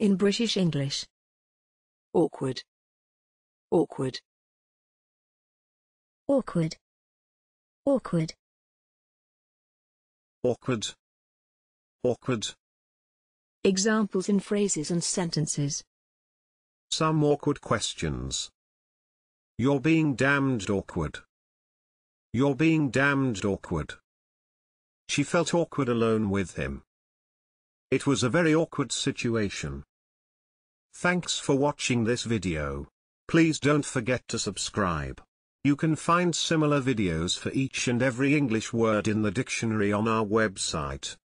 In British English. Awkward. Awkward. Awkward. Awkward. Awkward. Awkward. Examples in phrases and sentences. Some awkward questions. You're being damned awkward. You're being damned awkward. She felt awkward alone with him. It was a very awkward situation. Thanks for watching this video. Please don't forget to subscribe. You can find similar videos for each and every English word in the dictionary on our website.